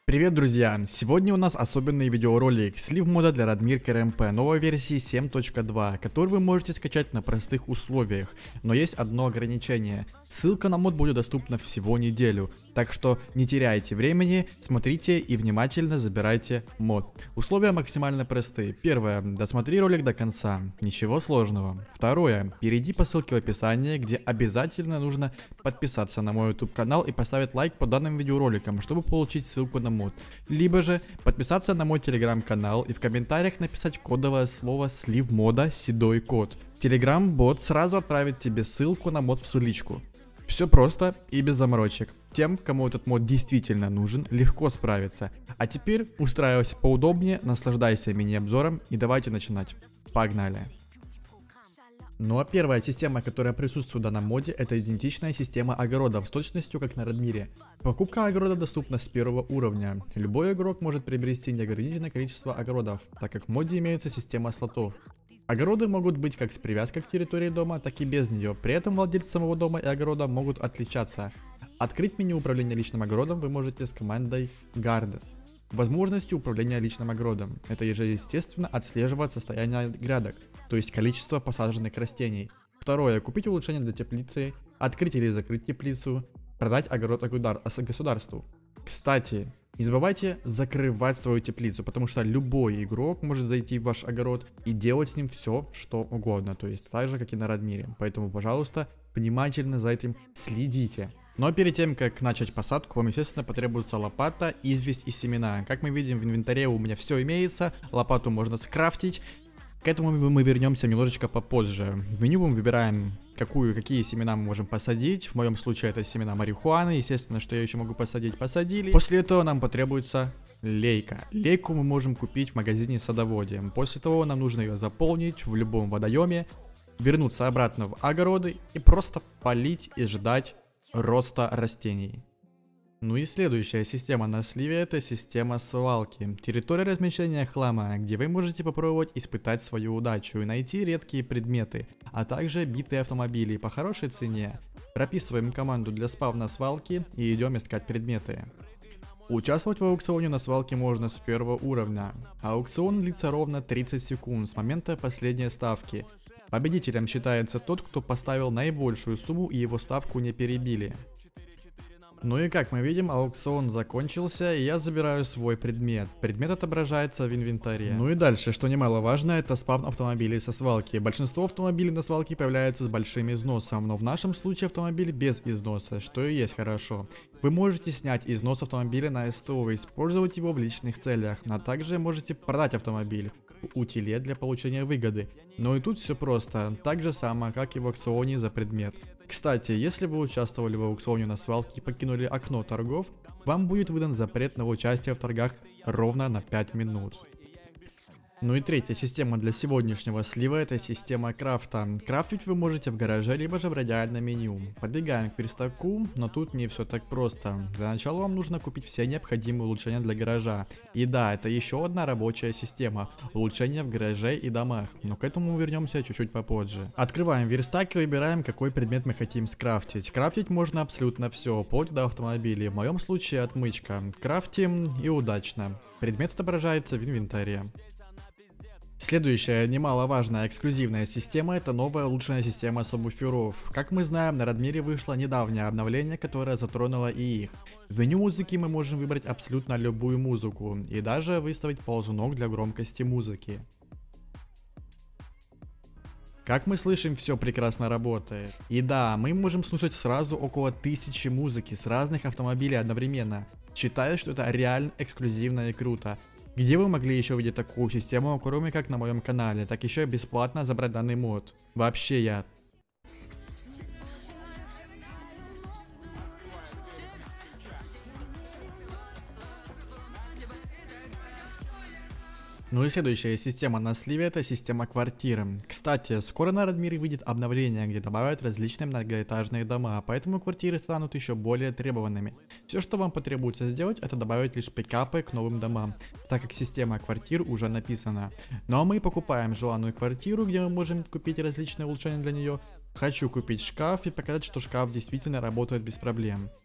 Привет, друзья! Сегодня у нас особенный видеоролик слив мода для Radmir KRMP новой версии 7.2, который вы можете скачать на простых условиях, но есть одно ограничение. Ссылка на мод будет доступна всего неделю, так что не теряйте времени, смотрите и внимательно забирайте мод. Условия максимально простые. Первое, досмотри ролик до конца, ничего сложного. Второе, перейди по ссылке в описании, где обязательно нужно подписаться на мой YouTube канал и поставить лайк по данным видеороликам, чтобы получить ссылку на мод. Либо же подписаться на мой телеграм-канал и в комментариях написать кодовое слово слив мода седой код. Телеграм-бот сразу отправит тебе ссылку на мод в личку. Все просто и без заморочек. Тем, кому этот мод действительно нужен, легко справиться. А теперь устраивайся поудобнее, наслаждайся мини-обзором и давайте начинать. Погнали! Ну а первая система, которая присутствует в данном моде, это идентичная система огородов с точностью как на Радмире. Покупка огорода доступна с первого уровня. Любой игрок может приобрести неограниченное количество огородов, так как в моде имеется система слотов. Огороды могут быть как с привязкой к территории дома, так и без нее. При этом владельцы самого дома и огорода могут отличаться. Открыть меню управления личным огородом вы можете с командой Guard. Возможности управления личным огородом. Это естественно отслеживать состояние грядок, то есть количество посаженных растений. Второе. Купить улучшение для теплицы, открыть или закрыть теплицу, продать огород государству. Кстати, не забывайте закрывать свою теплицу, потому что любой игрок может зайти в ваш огород и делать с ним все, что угодно, то есть так же, как и на Радмире. Поэтому, пожалуйста, внимательно за этим следите. Но перед тем, как начать посадку, вам, естественно, потребуется лопата, известь и семена. Как мы видим, в инвентаре у меня все имеется, лопату можно скрафтить. К этому мы вернемся немножечко попозже. В меню мы выбираем, какие семена мы можем посадить. В моем случае это семена марихуаны. Естественно, что я еще могу посадить, посадили. После этого нам потребуется лейка. Лейку мы можем купить в магазине садоводе. После того нам нужно ее заполнить в любом водоеме, вернуться обратно в огороды и просто полить и ждать роста растений. Ну и следующая система на сливе — это система свалки. Территория размещения хлама, где вы можете попробовать испытать свою удачу и найти редкие предметы, а также битые автомобили по хорошей цене. Прописываем команду для спавна свалки и идем искать предметы. Участвовать в аукционе на свалке можно с первого уровня. Аукцион длится ровно 30 секунд с момента последней ставки. Победителем считается тот, кто поставил наибольшую сумму и его ставку не перебили. Ну и как мы видим, аукцион закончился, и я забираю свой предмет. Предмет отображается в инвентаре. Ну и дальше, что немаловажно, это спавн автомобилей со свалки. Большинство автомобилей на свалке появляются с большим износом, но в нашем случае автомобиль без износа, что и есть хорошо. Вы можете снять износ автомобиля на СТО и использовать его в личных целях, а также можете продать автомобиль у теле для получения выгоды. Но и тут все просто, так же само, как и в аукционе за предмет. Кстати, если вы участвовали в аукционе на свалке и покинули окно торгов, вам будет выдан запрет на участие в торгах ровно на 5 минут. Ну и третья система для сегодняшнего слива — это система крафта. Крафтить вы можете в гараже, либо же в радиальном меню. Подбегаем к верстаку, но тут не все так просто. Для начала вам нужно купить все необходимые улучшения для гаража. И да, это еще одна рабочая система — улучшения в гараже и домах, но к этому мы вернемся чуть-чуть попозже. Открываем верстак и выбираем, какой предмет мы хотим скрафтить. Крафтить можно абсолютно все, вплоть до автомобилей. В моем случае отмычка. Крафтим и удачно. Предмет отображается в инвентаре. Следующая немаловажная эксклюзивная система — это новая улучшенная система сабвуферов. Как мы знаем, на Радмире вышло недавнее обновление, которое затронуло и их. В меню музыки мы можем выбрать абсолютно любую музыку и даже выставить ползунок для громкости музыки. Как мы слышим, все прекрасно работает. И да, мы можем слушать сразу около 1000 музыки с разных автомобилей одновременно. Считаю, что это реально эксклюзивно и круто. Где вы могли еще увидеть такую систему, кроме как на моем канале, так еще и бесплатно забрать данный мод? Вообще я... Ну и следующая система на сливе — это система квартир. Кстати, скоро на Радмире выйдет обновление, где добавят различные многоэтажные дома, поэтому квартиры станут еще более требованными. Все, что вам потребуется сделать, это добавить лишь пикапы к новым домам, так как система квартир уже написана. Ну а мы покупаем желанную квартиру, где мы можем купить различные улучшения для нее. Хочу купить шкаф и показать, что шкаф действительно работает без проблем.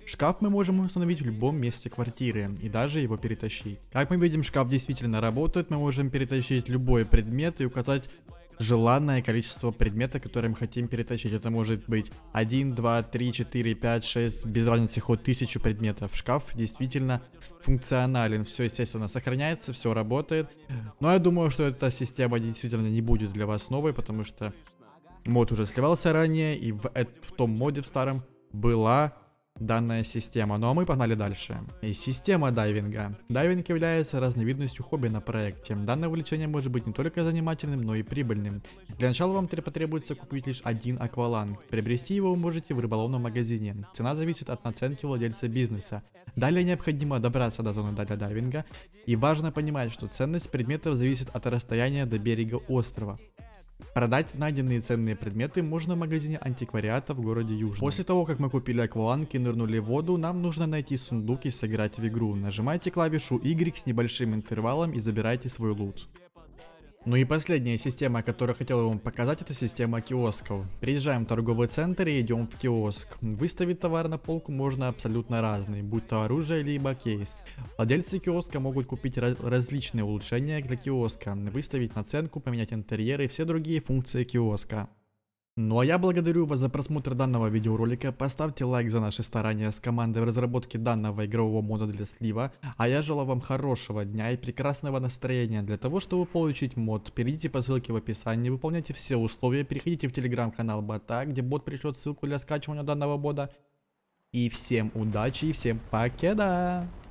Шкаф мы можем установить в любом месте квартиры и даже его перетащить. Как мы видим, шкаф действительно работает, мы можем перетащить любой предмет и указать желанное количество предмета, которые мы хотим перетащить. Это может быть 1, 2, 3, 4, 5, 6, без разницы, хоть 1000 предметов. Шкаф действительно функционален, все, естественно, сохраняется, все работает. Но я думаю, что эта система действительно не будет для вас новой, потому что мод уже сливался ранее, и в том моде, в старом, была данная система. Ну а мы погнали дальше. И система дайвинга. Дайвинг является разновидностью хобби на проекте. Данное увлечение может быть не только занимательным, но и прибыльным. Для начала вам потребуется купить лишь один акваланг. Приобрести его вы можете в рыболовном магазине. Цена зависит от наценки владельца бизнеса. Далее необходимо добраться до зоны для дайвинга. И важно понимать, что ценность предметов зависит от расстояния до берега острова. Продать найденные ценные предметы можно в магазине антиквариата в городе Южный. После того, как мы купили акваланг и нырнули в воду, нам нужно найти сундук и сыграть в игру. Нажимайте клавишу Y с небольшим интервалом и забирайте свой лут. Ну и последняя система, которую я хотел вам показать, это система киосков. Приезжаем в торговый центр и идем в киоск. Выставить товар на полку можно абсолютно разный, будь то оружие либо кейс. Владельцы киоска могут купить различные улучшения для киоска, выставить наценку, поменять интерьер и все другие функции киоска. Ну а я благодарю вас за просмотр данного видеоролика, поставьте лайк за наши старания с командой в разработке данного игрового мода для слива, а я желаю вам хорошего дня и прекрасного настроения. Для того, чтобы получить мод, перейдите по ссылке в описании, выполняйте все условия, переходите в телеграм-канал бота, где бот пришлет ссылку для скачивания данного мода. И всем удачи и всем покеда!